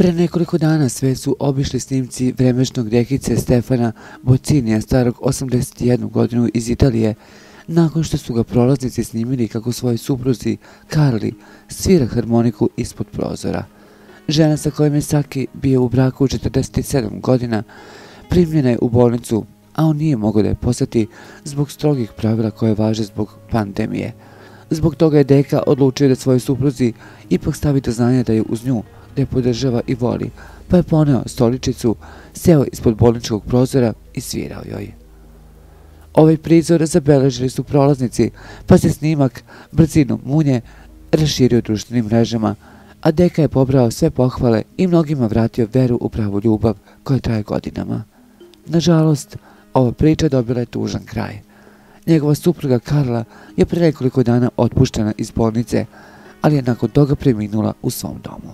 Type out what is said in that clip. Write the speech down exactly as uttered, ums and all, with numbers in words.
Pre nekoliko dana sve su obišli snimci vremešnog rekice Stefana Boccinija, starog osamdeset jednu godinu, iz Italije, nakon što su ga prolaznici snimili kako svoj supruzi Carli svira harmoniku ispod prozora. Žena sa kojom je Saki bio u braku četrdeset sedam godina primljena je u bolnicu, a on nije mogao da je poseti zbog strogih pravila koje važe zbog pandemije. Zbog toga je deka odlučio da svojoj supruzi ipak stavi do znanja da je uz nju, da je podržava i voli, pa je poneo stoličicu, seo ispod bolničkog prozora i svirao joj. Ovaj prizor zabeležili su prolaznici, pa se snimak brzinom munje raširio društvenim mrežama, a deka je pobrao sve pohvale i mnogima vratio veru u pravu ljubav koja traje godinama. Nažalost, ova priča dobila je tužan kraj. Njegova supruga Carla je pre nekoliko dana otpuštena iz bolnice, ali je nakon toga preminula u svom domu.